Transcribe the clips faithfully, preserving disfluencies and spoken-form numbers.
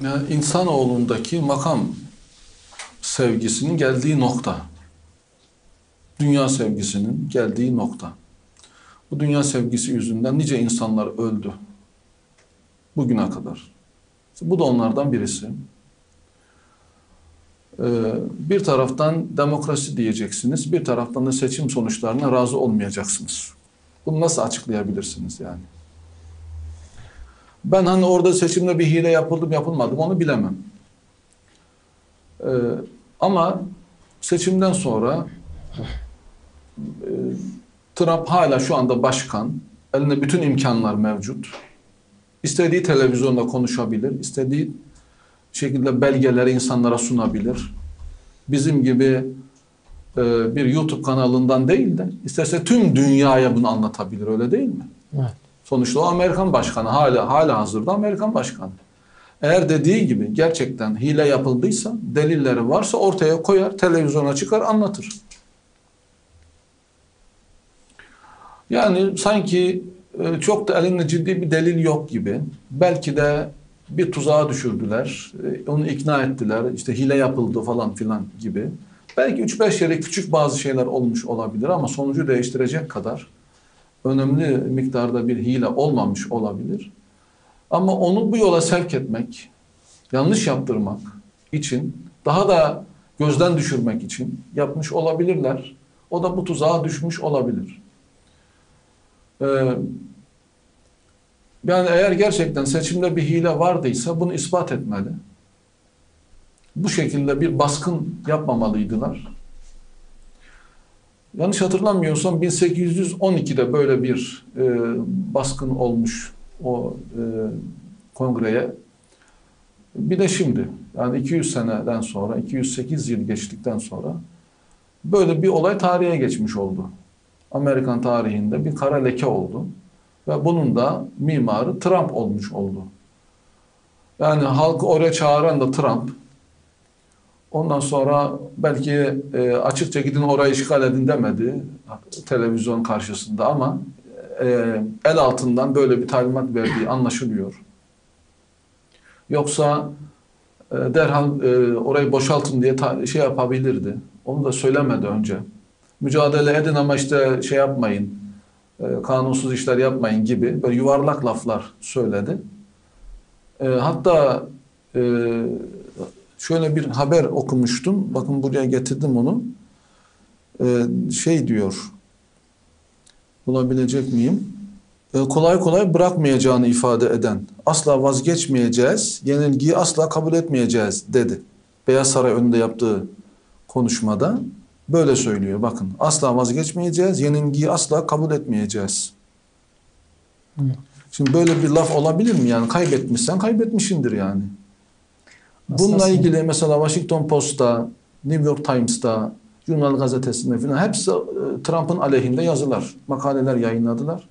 Yani insanoğlundaki makam sevgisinin geldiği nokta. Dünya sevgisinin geldiği nokta. Bu dünya sevgisi yüzünden nice insanlar öldü. Bugüne kadar. Bu da onlardan birisi. Ee, bir taraftan demokrasi diyeceksiniz, bir taraftan da seçim sonuçlarına razı olmayacaksınız. Bunu nasıl açıklayabilirsiniz yani? Ben hani orada seçimde bir hile yapıldı mı yapılmadı mı onu bilemem. Ee, ama seçimden sonra e, Trump hala şu anda başkan, elinde bütün imkanlar mevcut. İstediği televizyonda konuşabilir, istediği şekilde belgeleri insanlara sunabilir. Bizim gibi e, bir YouTube kanalından değil de isterse tüm dünyaya bunu anlatabilir, öyle değil mi? Evet. Sonuçta o Amerikan başkanı, hala hala hazırda Amerikan başkanı. Eğer dediği gibi gerçekten hile yapıldıysa, delilleri varsa ortaya koyar, televizyona çıkar, anlatır. Yani sanki e, çok da elinde ciddi bir delil yok gibi. Belki de bir tuzağa düşürdüler, e, onu ikna ettiler, işte hile yapıldı falan filan gibi. Belki üç beş yere küçük bazı şeyler olmuş olabilir ama sonucu değiştirecek kadar önemli miktarda bir hile olmamış olabilir. Ama onu bu yola sevk etmek, yanlış yaptırmak için, daha da gözden düşürmek için yapmış olabilirler. O da bu tuzağa düşmüş olabilir. Ee, yani eğer gerçekten seçimde bir hile vardıysa bunu ispat etmeli. Bu şekilde bir baskın yapmamalıydılar. Yanlış hatırlamıyorsam bin sekiz yüz on ikide böyle bir e, baskın olmuş o e, kongreye. Bir de şimdi, yani iki yüz seneden sonra, iki yüz sekiz yıl geçtikten sonra böyle bir olay tarihe geçmiş oldu. Amerikan tarihinde bir kara leke oldu. Ve bunun da mimarı Trump olmuş oldu. Yani halkı oraya çağıran da Trump. Ondan sonra belki e, açıkça gidin orayı işgal edin demedi televizyon karşısında ama e, el altından böyle bir talimat verdiği anlaşılıyor. Yoksa e, derhal e, orayı boşaltın diye ta, şey yapabilirdi. Onu da söylemedi önce. Mücadele edin ama işte şey yapmayın, e, kanunsuz işler yapmayın gibi böyle yuvarlak laflar söyledi. E, hatta e, şöyle bir haber okumuştum. Bakın buraya getirdim onu. Ee, şey diyor. Bulabilecek miyim? Ee, kolay kolay bırakmayacağını ifade eden. Asla vazgeçmeyeceğiz, yenilgiyi asla kabul etmeyeceğiz dedi. Beyaz Saray önünde yaptığı konuşmada böyle söylüyor. Bakın asla vazgeçmeyeceğiz, yenilgiyi asla kabul etmeyeceğiz. Hı. Şimdi böyle bir laf olabilir mi? Yani kaybetmişsen kaybetmişindir yani. Bununla ilgili mesela Washington Post'ta, New York Times'ta, Journal gazetesinde falan hepsi Trump'ın aleyhinde yazılar, makaleler yayınladılar.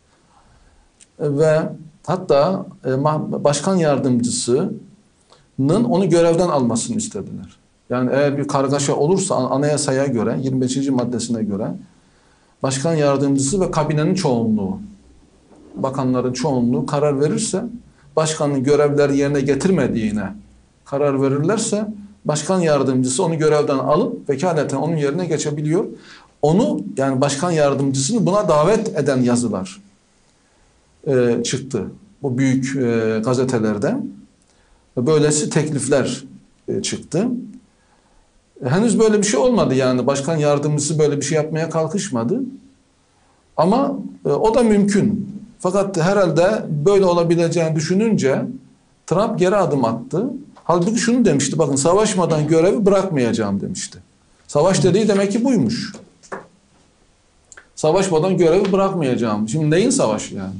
Ve hatta başkan yardımcısının onu görevden almasını istediler. Yani eğer bir kargaşa olursa anayasaya göre, yirmi beşinci maddesine göre başkan yardımcısı ve kabinenin çoğunluğu, bakanların çoğunluğu karar verirse başkanın görevleri yerine getirmediğine karar verirlerse başkan yardımcısı onu görevden alıp vekaleten onun yerine geçebiliyor. Onu yani başkan yardımcısını buna davet eden yazılar e, çıktı. Bu büyük e, gazetelerden. Böylesi teklifler e, çıktı. E, henüz böyle bir şey olmadı yani. Başkan yardımcısı böyle bir şey yapmaya kalkışmadı. Ama e, o da mümkün. Fakat herhalde böyle olabileceğini düşününce Trump geri adım attı. Halbuki şunu demişti, bakın savaşmadan görevi bırakmayacağım demişti. Savaş dediği demek ki buymuş. Savaşmadan görevi bırakmayacağım. Şimdi neyin savaşı yani?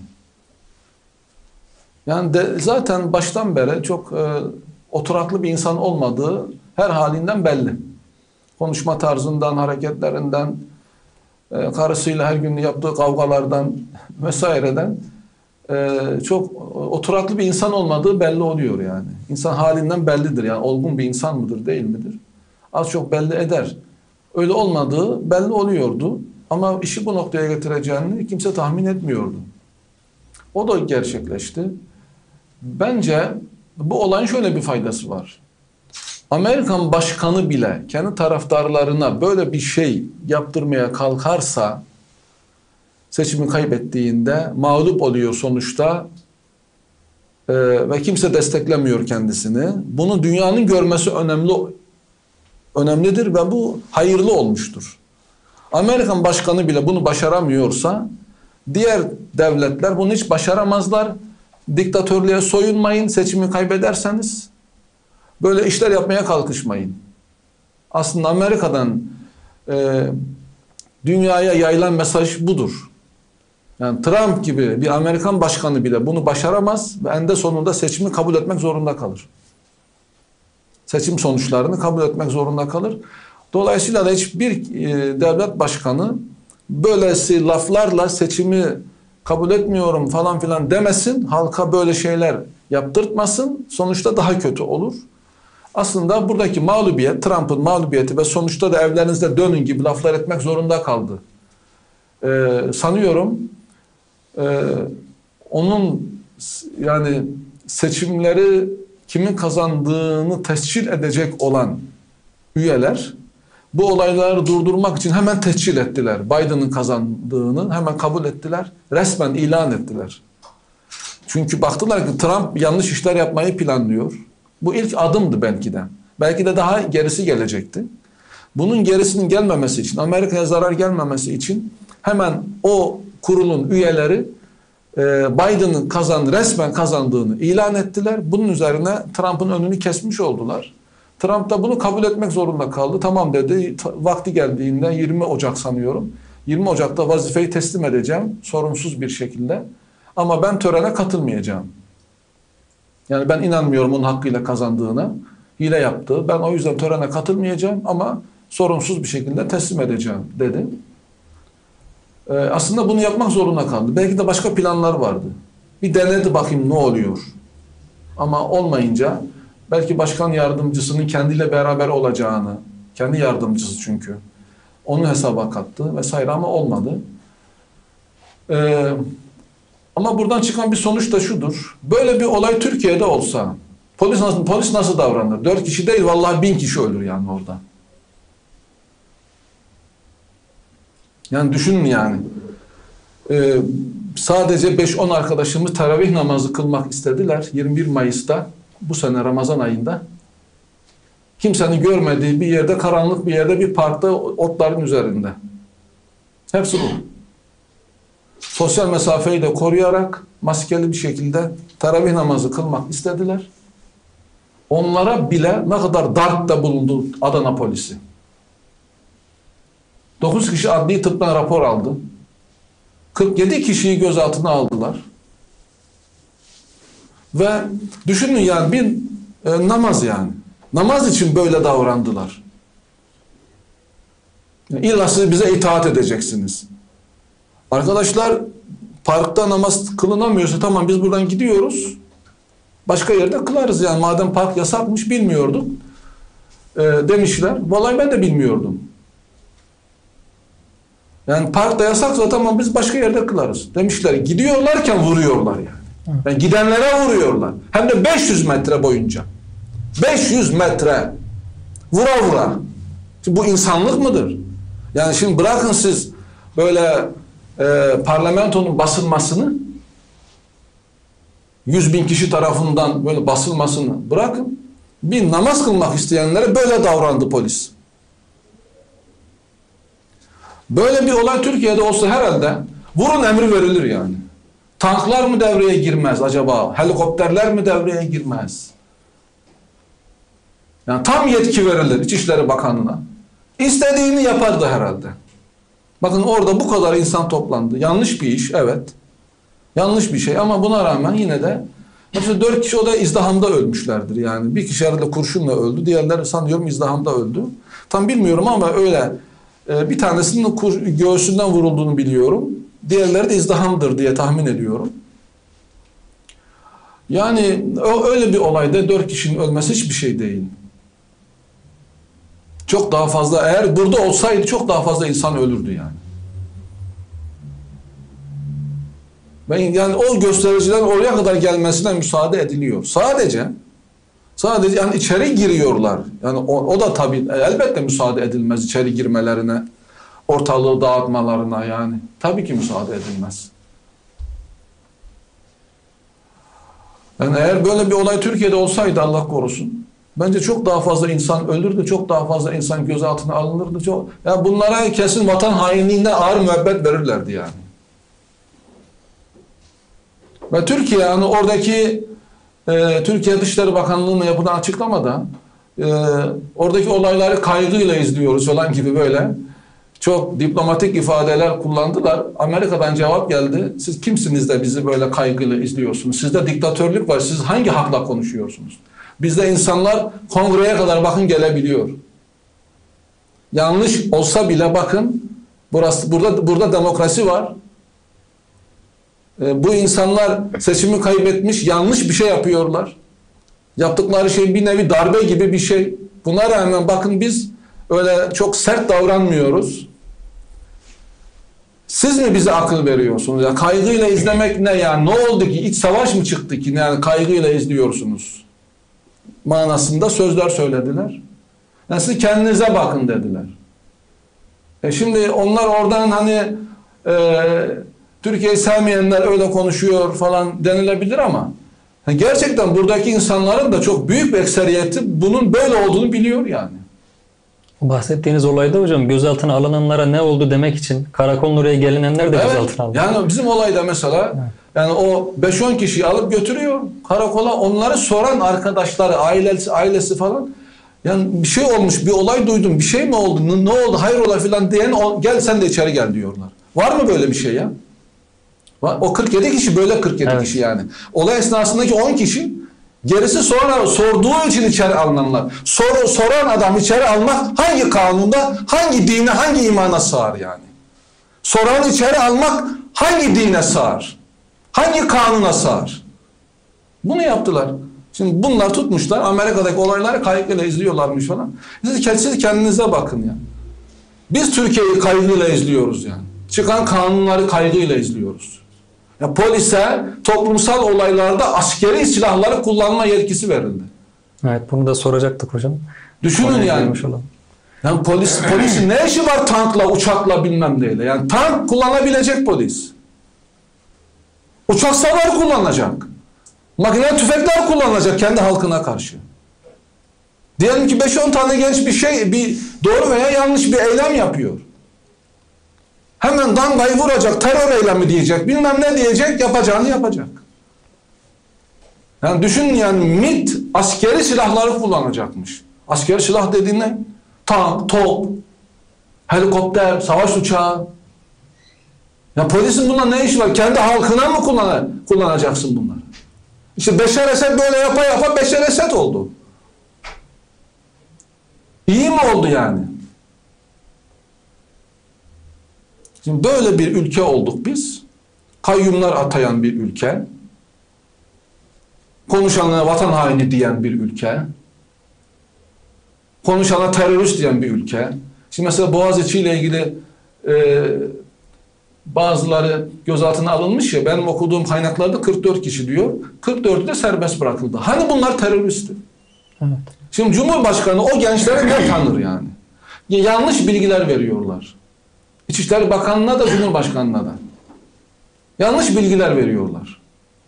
Yani de, zaten baştan beri çok e, oturaklı bir insan olmadığı her halinden belli. Konuşma tarzından, hareketlerinden, e, karısıyla her gün yaptığı kavgalardan vesaireden Ee, çok oturaklı bir insan olmadığı belli oluyor yani. İnsan halinden bellidir yani. Olgun bir insan mıdır değil midir? Az çok belli eder. Öyle olmadığı belli oluyordu. Ama işi bu noktaya getireceğini kimse tahmin etmiyordu. O da gerçekleşti. Bence bu olayın şöyle bir faydası var. Amerikan başkanı bile kendi taraftarlarına böyle bir şey yaptırmaya kalkarsa seçimi kaybettiğinde mağlup oluyor sonuçta ee, ve kimse desteklemiyor kendisini. Bunu dünyanın görmesi önemli önemlidir ve bu hayırlı olmuştur. Amerikan başkanı bile bunu başaramıyorsa diğer devletler bunu hiç başaramazlar. Diktatörlüğe soyunmayın, seçimi kaybederseniz böyle işler yapmaya kalkışmayın. Aslında Amerika'dan e, dünyaya yayılan mesaj budur. Yani Trump gibi bir Amerikan başkanı bile bunu başaramaz ve eninde sonunda seçimi kabul etmek zorunda kalır. Seçim sonuçlarını kabul etmek zorunda kalır. Dolayısıyla da hiçbir e, devlet başkanı böylesi laflarla seçimi kabul etmiyorum falan filan demesin, halka böyle şeyler yaptırtmasın, sonuçta daha kötü olur. Aslında buradaki mağlubiyet, Trump'ın mağlubiyeti ve sonuçta da evlerinizde dönün gibi laflar etmek zorunda kaldı. Ee, sanıyorum e, onun yani seçimleri kimin kazandığını tescil edecek olan üyeler bu olayları durdurmak için hemen tescil ettiler. Biden'ın kazandığını hemen kabul ettiler. Resmen ilan ettiler. Çünkü baktılar ki Trump yanlış işler yapmayı planlıyor. Bu ilk adımdı belki de. Belki de daha gerisi gelecekti. Bunun gerisinin gelmemesi için, Amerika'ya zarar gelmemesi için hemen o kurulun üyeleri Biden'ın kazandı, resmen kazandığını ilan ettiler. Bunun üzerine Trump'ın önünü kesmiş oldular. Trump da bunu kabul etmek zorunda kaldı. Tamam dedi. Vakti geldiğinde yirmi Ocak sanıyorum. yirmi Ocak'ta vazifeyi teslim edeceğim. Sorunsuz bir şekilde. Ama ben törene katılmayacağım. Yani ben inanmıyorum onun hakkıyla kazandığına. Hile yaptı. Ben o yüzden törene katılmayacağım ama sorunsuz bir şekilde teslim edeceğim dedi. Ee, aslında bunu yapmak zorunda kaldı. Belki de başka planlar vardı. Bir denedi bakayım ne oluyor. Ama olmayınca belki başkan yardımcısının kendiyle beraber olacağını, kendi yardımcısı çünkü, onu hesaba kattı vesaire ama olmadı. Ee, ama buradan çıkan bir sonuç da şudur. Böyle bir olay Türkiye'de olsa polis nasıl, polis nasıl davranır? Dört kişi değil vallahi bin kişi ölür yani orada. Yani düşünün yani. Ee, sadece beş on arkadaşımız teravih namazı kılmak istediler. yirmi bir Mayıs'ta bu sene Ramazan ayında. Kimsenin görmediği bir yerde, karanlık bir yerde, bir parkta, otların üzerinde. Hepsi bu. Sosyal mesafeyi de koruyarak maskeli bir şekilde teravih namazı kılmak istediler. Onlara bile ne kadar darpta bulundu Adana polisi. dokuz kişi adli tıptan rapor aldı. kırk yedi kişiyi gözaltına aldılar. Ve düşünün yani bir e, namaz yani. Namaz için böyle davrandılar. Yani illa siz bize itaat edeceksiniz. Arkadaşlar parkta namaz kılınamıyorsa tamam biz buradan gidiyoruz. Başka yerde kılarız yani madem park yasakmış bilmiyorduk e, demişler. Vallahi ben de bilmiyordum. Yani parkta yasaksa tamam biz başka yerde kılarız demişler. Gidiyorlarken vuruyorlar yani. Yani gidenlere vuruyorlar. Hem de beş yüz metre boyunca. beş yüz metre. Vura vura. Şimdi bu insanlık mıdır? Yani şimdi bırakın siz böyle e, parlamentonun basılmasını, yüz bin kişi tarafından böyle basılmasını bırakın. Bir namaz kılmak isteyenlere böyle davrandı polis. Böyle bir olay Türkiye'de olsa herhalde vurun emri verilir yani. Tanklar mı devreye girmez acaba? Helikopterler mi devreye girmez? Yani tam yetki verilir İçişleri Bakanı'na. İstediğini yapardı herhalde. Bakın orada bu kadar insan toplandı. Yanlış bir iş, evet. Yanlış bir şey ama buna rağmen yine de mesela dört kişi o da izdihamda ölmüşlerdir yani. Bir kişi herhalde kurşunla öldü. Diğerleri sanıyorum izdihamda öldü. Tam bilmiyorum ama öyle. Bir tanesinin göğsünden vurulduğunu biliyorum. Diğerleri de izdihamdır diye tahmin ediyorum. Yani öyle bir olayda dört kişinin ölmesi hiçbir şey değil. Çok daha fazla, eğer burada olsaydı çok daha fazla insan ölürdü yani. Ben yani o göstericilerin oraya kadar gelmesine müsaade ediliyor. Sadece Sadece yani içeri giriyorlar. Yani o, o da tabii elbette müsaade edilmez içeri girmelerine, ortalığı dağıtmalarına yani. Tabii ki müsaade edilmez. Yani eğer böyle bir olay Türkiye'de olsaydı Allah korusun, bence çok daha fazla insan ölürdü, çok daha fazla insan gözaltına alınırdı. Çok, yani bunlara kesin vatan hainliğinden ağır müebbet verirlerdi yani. Ve Türkiye yani oradaki e, Türkiye Dışişleri Bakanlığı'nın yapılan açıklamada e, oradaki olayları kaygıyla izliyoruz falan gibi böyle çok diplomatik ifadeler kullandılar. Amerika'dan cevap geldi. Siz kimsiniz de bizi böyle kaygıyla izliyorsunuz? Sizde diktatörlük var. Siz hangi hakla konuşuyorsunuz? Bizde insanlar kongreye kadar bakın gelebiliyor. Yanlış olsa bile bakın burası burada burada demokrasi var. Bu insanlar seçimi kaybetmiş, yanlış bir şey yapıyorlar. Yaptıkları şey bir nevi darbe gibi bir şey. Buna rağmen bakın biz öyle çok sert davranmıyoruz. Siz mi bize akıl veriyorsunuz? Ya kaygıyla izlemek ne yani? Ne oldu ki? İç savaş mı çıktı ki? Yani kaygıyla izliyorsunuz manasında sözler söylediler. Yani siz kendinize bakın dediler. E şimdi onlar oradan hani e, Türkiye'yi sevmeyenler öyle konuşuyor falan denilebilir ama gerçekten buradaki insanların da çok büyük bir ekseriyeti bunun böyle olduğunu biliyor yani. Bahsettiğiniz olayda hocam gözaltına alınanlara ne oldu demek için karakolun oraya gelinenler de evet, gözaltına alındı. Yani bizim olayda mesela evet. Yani o beş on kişiyi alıp götürüyor karakola, onları soran arkadaşları, ailesi, ailesi falan. Yani bir şey olmuş, bir olay duydum, bir şey mi oldu, ne, ne oldu, hayrola falan diyen gel sen de içeri gel diyorlar. Var mı böyle bir şey ya? O kırk yedi kişi böyle kırk yedi evet. kişi yani. Olay esnasındaki on kişi, gerisi sonra sorduğu için içeri alınanlar. Sor, soran adam içeri almak hangi kanunda, hangi dine, hangi imana sığar yani? Soran içeri almak hangi dine sığar? Hangi kanuna sığar? Bunu yaptılar. Şimdi bunlar tutmuşlar, Amerika'daki olayları kaygıyla izliyorlarmış falan. Siz, siz kendinize bakın ya. Biz Türkiye'yi kaygıyla izliyoruz yani. Çıkan kanunları kaygıyla izliyoruz. Ya polise toplumsal olaylarda askeri silahları kullanma yetkisi verildi. Evet, bunu da soracaktık hocam. Düşünün Oraya yani. Yani polis polisin ne işi var tankla, uçakla bilmem neyle. Yani tank kullanabilecek polis. Uçak savar kullanacak. Makine tüfekler kullanacak kendi halkına karşı. Diyelim ki beş on tane genç bir şey, bir doğru veya yanlış bir eylem yapıyor. Hemen damgayı vuracak, terör eylemi diyecek, bilmem ne diyecek, yapacağını yapacak. Yani düşünün yani MİT askeri silahları kullanacakmış. Askeri silah dediğin ne? Tank, top, helikopter, savaş uçağı. Ya polisin bunda ne işi var? Kendi halkına mı kullan kullanacaksın bunları? İşte Beşar Esed böyle yapa yapa Beşar Esed oldu. İyi mi oldu yani? Şimdi böyle bir ülke olduk biz. Kayyumlar atayan bir ülke. Konuşanlara vatan haini diyen bir ülke. Konuşana terörist diyen bir ülke. Şimdi mesela Boğaziçi ile ilgili e, bazıları gözaltına alınmış ya, benim okuduğum kaynaklarda kırk dört kişi diyor. kırk dördü de serbest bırakıldı. Hani bunlar teröristti? Evet. Şimdi Cumhurbaşkanı o gençleri ne tanır yani? Yanlış bilgiler veriyorlar. İçişleri Bakanlığı'na da Cumhurbaşkanlığı'na da. Yanlış bilgiler veriyorlar.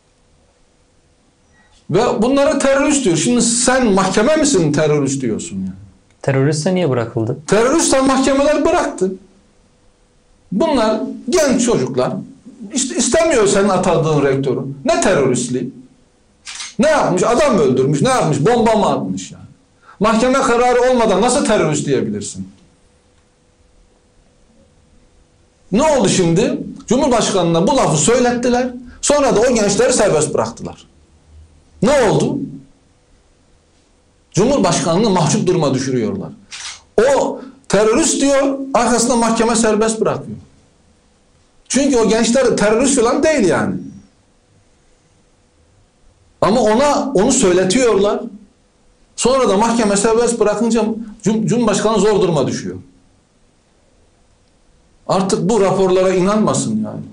Ve bunlara terörist diyor. Şimdi sen mahkeme misin terörist diyorsun yani? Teröristse niye bırakıldı? Teröristler mahkemeler bıraktı. Bunlar genç çocuklar. İşte istemiyor senin atadığın rektörü. Ne teröristliği? Ne yapmış? Adam mı öldürmüş? Ne yapmış? Bomba mı atmış yani? Mahkeme kararı olmadan nasıl terörist diyebilirsin? Ne oldu şimdi? Cumhurbaşkanına bu lafı söylettiler. Sonra da o gençleri serbest bıraktılar. Ne oldu? Cumhurbaşkanını mahcup duruma düşürüyorlar. O terörist diyor, arkasında mahkeme serbest bırakıyor. Çünkü o gençler terörist falan değil yani. Ama ona onu söyletiyorlar. Sonra da mahkeme serbest bırakınca Cum Cumhurbaşkanı zor duruma düşüyor. Artık bu raporlara inanmasın yani.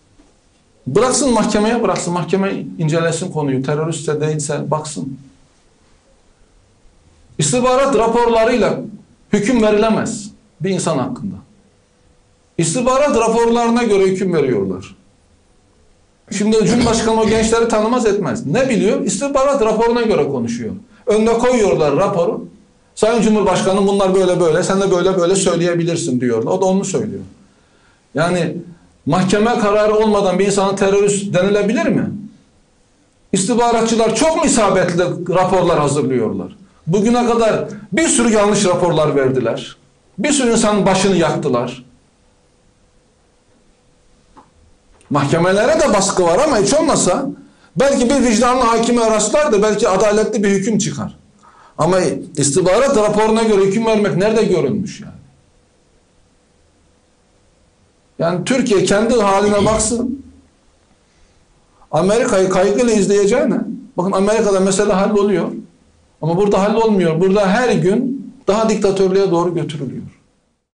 Bıraksın mahkemeye, bıraksın. Mahkeme incelesin konuyu. Teröristse değilse baksın. İstihbarat raporlarıyla hüküm verilemez bir insan hakkında. İstihbarat raporlarına göre hüküm veriyorlar. Şimdi Cumhurbaşkanı o gençleri tanımaz etmez. Ne biliyor? İstihbarat raporuna göre konuşuyor. Önüne koyuyorlar raporu. Sayın Cumhurbaşkanı bunlar böyle böyle, sen de böyle böyle söyleyebilirsin diyorlar. O da onu söylüyor. Yani mahkeme kararı olmadan bir insana terörist denilebilir mi? İstihbaratçılar çok mu isabetli raporlar hazırlıyorlar? Bugüne kadar bir sürü yanlış raporlar verdiler. Bir sürü insanın başını yaktılar. Mahkemelere de baskı var ama hiç olmasa belki bir vicdanlı hakime rastlar da belki adaletli bir hüküm çıkar. Ama istihbarat raporuna göre hüküm vermek nerede görülmüş yani? Yani Türkiye kendi haline baksın. Amerika'yı kaygıyla izleyeceğine, bakın Amerika'da mesele halloluyor. Ama burada hallolmuyor. Burada her gün daha diktatörlüğe doğru götürülüyor.